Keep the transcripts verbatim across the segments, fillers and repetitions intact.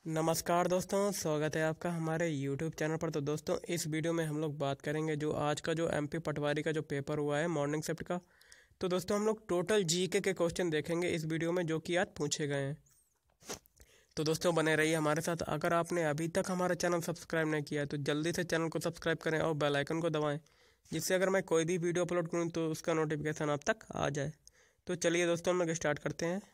नमस्कार दोस्तों, स्वागत है आपका हमारे यूट्यूब चैनल पर। तो दोस्तों, इस वीडियो में हम लोग बात करेंगे जो आज का जो एमपी पटवारी का जो पेपर हुआ है मॉर्निंग शिफ्ट का। तो दोस्तों, हम लोग टोटल जीके के क्वेश्चन देखेंगे इस वीडियो में, जो कि आज पूछे गए हैं। तो दोस्तों, बने रहिए हमारे साथ। अगर आपने अभी तक हमारा चैनल सब्सक्राइब नहीं किया है तो जल्दी से चैनल को सब्सक्राइब करें और बेल आइकन को दबाएँ, जिससे अगर मैं कोई भी वीडियो अपलोड करूँ तो उसका नोटिफिकेशन आप तक आ जाए। तो चलिए दोस्तों, हम लोग स्टार्ट करते हैं।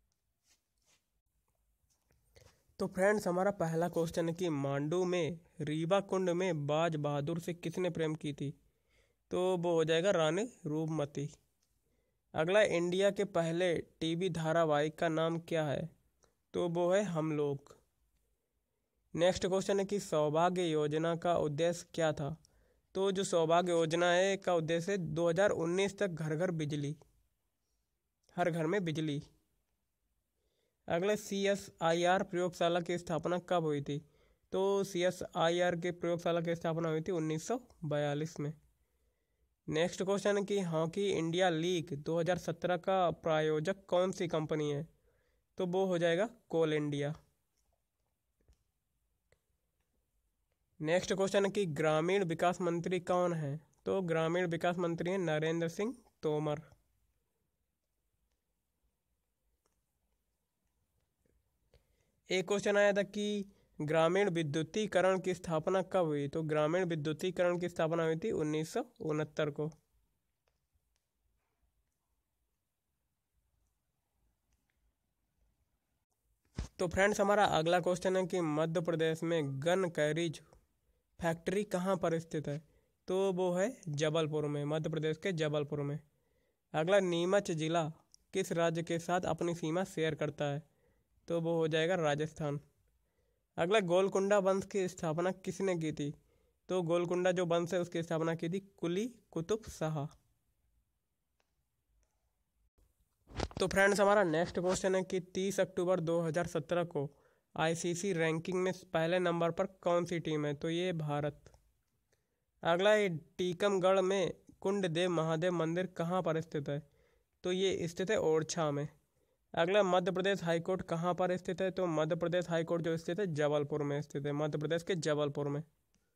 तो फ्रेंड्स, हमारा पहला क्वेश्चन है कि मांडू में रीवा कुंड में बाज बहादुर से किसने प्रेम की थी? तो वो हो जाएगा रानी रूपमती। अगला, इंडिया के पहले टीवी धारावाहिक का नाम क्या है? तो वो है हम लोग। नेक्स्ट क्वेश्चन है कि सौभाग्य योजना का उद्देश्य क्या था? तो जो सौभाग्य योजना है का उद्देश्य है दो हज़ार उन्नीस तक घर घर बिजली, हर घर में बिजली। अगले, सी एस आई आर प्रयोगशाला की स्थापना कब हुई थी? तो सी एस आई आर के प्रयोगशाला की स्थापना हुई थी उन्नीस सौ बयालीस में। नेक्स्ट क्वेश्चन है कि हॉकी इंडिया लीग दो हज़ार सत्रह का प्रायोजक कौन सी कंपनी है? तो वो हो जाएगा कोल इंडिया। नेक्स्ट क्वेश्चन है कि ग्रामीण विकास मंत्री कौन है? तो ग्रामीण विकास मंत्री हैं नरेंद्र सिंह तोमर। एक क्वेश्चन आया था कि ग्रामीण विद्युतीकरण की स्थापना कब हुई? तो ग्रामीण विद्युतीकरण की स्थापना हुई थी उन्नीस सौ उनहत्तर को। तो फ्रेंड्स, हमारा अगला क्वेश्चन है कि मध्य प्रदेश में गन कैरिज फैक्ट्री कहाँ पर स्थित है? तो वो है जबलपुर में, मध्य प्रदेश के जबलपुर में। अगला, नीमच जिला किस राज्य के साथ अपनी सीमा शेयर करता है? तो वो हो जाएगा राजस्थान। अगला, गोलकुंडा वंश की स्थापना किसने की थी? तो गोलकुंडा जो वंश है उसकी स्थापना की थी कुली कुतुब शाह। तो फ्रेंड्स, हमारा नेक्स्ट क्वेश्चन है कि तीस अक्टूबर दो हज़ार सत्रह को आई सी सी रैंकिंग में पहले नंबर पर कौन सी टीम है? तो ये भारत। अगला, ये टीकमगढ़ में कुंड देव महादेव मंदिर कहाँ पर स्थित है? तो ये स्थित है ओरछा में। अगला, मध्य प्रदेश हाईकोर्ट कहाँ पर स्थित है? तो मध्य प्रदेश हाईकोर्ट जो स्थित है जबलपुर में स्थित है, मध्य प्रदेश के जबलपुर में।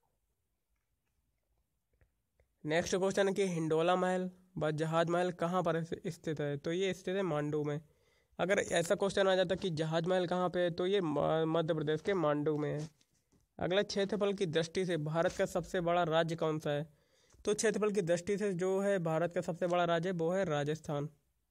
नेक्स्ट क्वेश्चन है कि हिंडोला महल व जहाज महल कहाँ पर स्थित है? तो ये स्थित है मांडू में। अगर ऐसा क्वेश्चन आ जाता कि जहाज महल कहाँ पे है, तो ये मध्य प्रदेश के मांडू में है। अगला, क्षेत्रफल की दृष्टि से भारत का सबसे बड़ा राज्य कौन सा है? तो क्षेत्रफल की दृष्टि से जो है भारत का सबसे बड़ा राज्य वो है राजस्थान।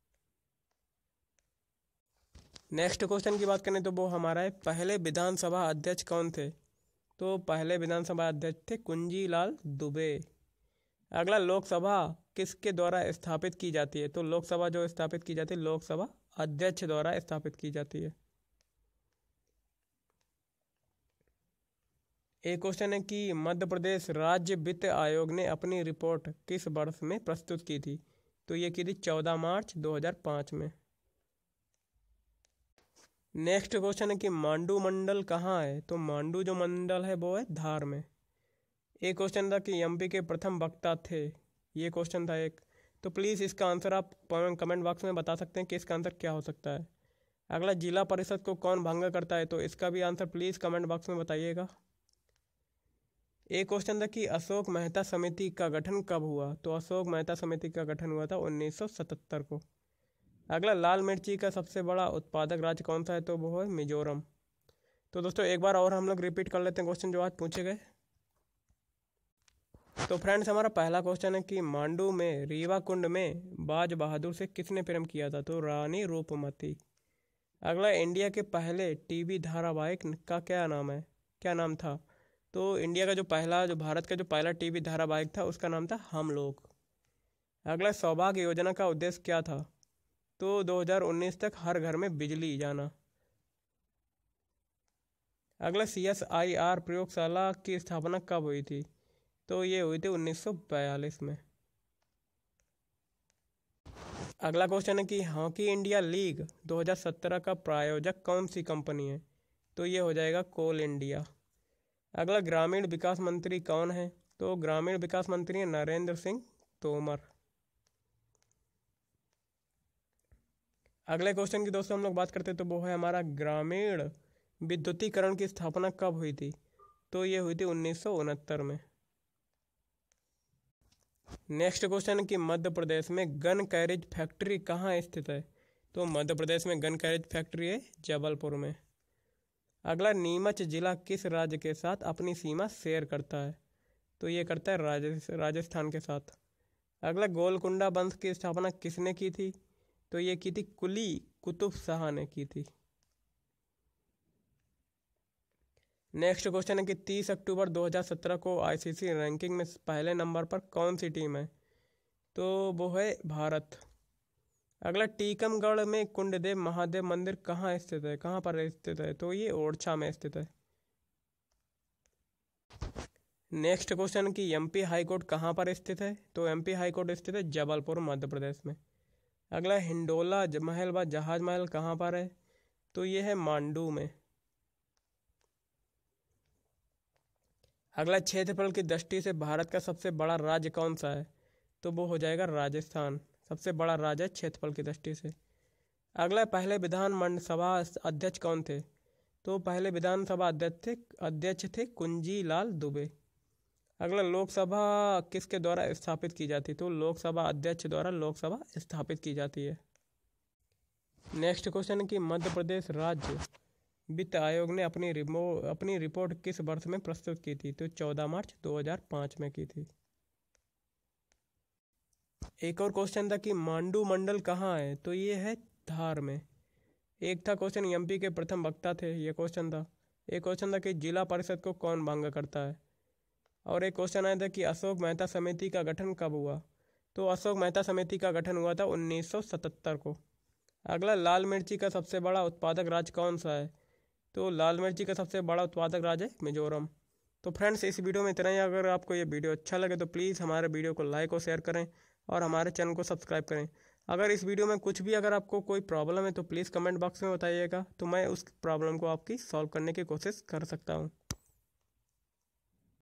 नेक्स्ट क्वेश्चन की बात करें तो वो हमारा है पहले विधानसभा अध्यक्ष कौन थे? तो पहले विधानसभा अध्यक्ष थे कुंजी लाल दुबे। अगला, लोकसभा किसके द्वारा स्थापित की जाती है? तो लोकसभा जो स्थापित की जाती है लोकसभा अध्यक्ष द्वारा स्थापित की जाती है। एक क्वेश्चन है कि मध्य प्रदेश राज्य वित्त आयोग ने अपनी रिपोर्ट किस वर्ष में प्रस्तुत की थी? तो ये की थी चौदह मार्च दो हज़ार पाँच में। नेक्स्ट क्वेश्चन है कि मांडू मंडल कहाँ है? तो मांडू जो मंडल है वो है धार में। एक क्वेश्चन था कि एमपी के प्रथम वक्ता थे, ये क्वेश्चन था एक। तो प्लीज़ इसका आंसर आप कमेंट बॉक्स में बता सकते हैं कि इसका आंसर क्या हो सकता है। अगला, जिला परिषद को कौन भंग करता है? तो इसका भी आंसर प्लीज़ कमेंट बॉक्स में बताइएगा। एक क्वेश्चन था कि अशोक मेहता समिति का गठन कब हुआ? तो अशोक मेहता समिति का गठन हुआ था उन्नीस सौ सतहत्तर को। अगला, लाल मिर्ची का सबसे बड़ा उत्पादक राज्य कौन सा है? तो वो है मिजोरम। तो दोस्तों, एक बार और हम लोग रिपीट कर लेते हैं क्वेश्चन जो आज पूछे गए। तो फ्रेंड्स, हमारा पहला क्वेश्चन है कि मांडू में रीवा कुंड में बाज बहादुर से किसने प्रेम किया था? तो रानी रूपमती। अगला, इंडिया के पहले टीवी धारावाहिक का क्या नाम है, क्या नाम था? तो इंडिया का जो पहला जो भारत का जो पहला टीवी धारावाहिक था उसका नाम था हम लोग। अगला, सौभाग्य योजना का उद्देश्य क्या था? तो दो हज़ार उन्नीस तक हर घर में बिजली जाना। अगला, सी एस आई आर प्रयोगशाला की स्थापना कब हुई थी? तो ये हुई थी उन्नीस सौ बयालीस में। अगला क्वेश्चन है कि हॉकी इंडिया लीग दो हज़ार सत्रह का प्रायोजक कौन सी कंपनी है? तो ये हो जाएगा कोल इंडिया। अगला, ग्रामीण विकास मंत्री कौन है? तो ग्रामीण विकास मंत्री हैं नरेंद्र सिंह तोमर। अगले क्वेश्चन की दोस्तों हम लोग बात करते हैं तो वो है हमारा ग्रामीण विद्युतीकरण की स्थापना कब हुई थी? तो ये हुई थी उन्नीस सौ उनहत्तर में। नेक्स्ट क्वेश्चन है कि मध्य प्रदेश में गन कैरेज फैक्ट्री कहाँ स्थित है? तो मध्य प्रदेश में गन कैरेज फैक्ट्री है जबलपुर में। अगला, नीमच जिला किस राज्य के साथ अपनी सीमा शेयर करता है? तो ये करता है राजस्थान के साथ। अगला, गोलकुंडा वंश की स्थापना किसने की थी? तो ये की थी कुली कुतुब शाह ने की थी। नेक्स्ट क्वेश्चन है कि तीस अक्टूबर दो हज़ार सत्रह को आईसीसी रैंकिंग में पहले नंबर पर कौन सी टीम है? तो वो है भारत। अगला, टीकमगढ़ में कुंडदेव महादेव मंदिर कहाँ स्थित है? कहाँ पर स्थित है? तो ये ओरछा में स्थित है। नेक्स्ट क्वेश्चन कि एमपी हाई कोर्ट कहाँ पर स्थित है? तो एमपी हाई कोर्ट स्थित है जबलपुर मध्य प्रदेश में। अगला, हिंडोला महल व जहाज महल कहाँ पर है? तो ये है मांडू में। अगला, क्षेत्रफल की दृष्टि से भारत का सबसे बड़ा राज्य कौन सा है? तो वो हो जाएगा राजस्थान, सबसे बड़ा राज्य है क्षेत्रफल की दृष्टि से। अगला, पहले विधान सभा अध्यक्ष कौन थे? तो पहले विधानसभा अध्यक्ष थे अध्यक्ष थे कुंजी लाल दुबे। अगला, लोकसभा किसके द्वारा स्थापित की जाती? तो लोकसभा अध्यक्ष द्वारा लोकसभा स्थापित की जाती है। नेक्स्ट क्वेश्चन कि मध्य प्रदेश राज्य वित्त आयोग ने अपनी रिमो अपनी रिपोर्ट किस वर्ष में प्रस्तुत की थी? तो चौदह मार्च दो हज़ार पाँच में की थी। एक और क्वेश्चन था कि मांडू मंडल कहाँ है? तो ये है धार में। एक था क्वेश्चन एमपी के प्रथम वक्ता थे, ये क्वेश्चन था। एक क्वेश्चन था कि जिला परिषद को कौन भंग करता है? और एक क्वेश्चन आया था कि अशोक मेहता समिति का गठन कब हुआ? तो अशोक मेहता समिति का गठन हुआ था उन्नीस सौ सतहत्तर को। अगला, लाल मिर्ची का सबसे बड़ा उत्पादक राज्य कौन सा है? तो लाल मिर्ची का सबसे बड़ा उत्पादक राज्य है मिजोरम। तो फ्रेंड्स, इस वीडियो में इतना ही। अगर आपको ये वीडियो अच्छा लगे तो प्लीज़ हमारे वीडियो को लाइक और शेयर करें और हमारे चैनल को सब्सक्राइब करें। अगर इस वीडियो में कुछ भी अगर आपको कोई प्रॉब्लम है तो प्लीज़ कमेंट बॉक्स में बताइएगा, तो मैं उस प्रॉब्लम को आपकी सॉल्व करने की कोशिश कर सकता हूँ।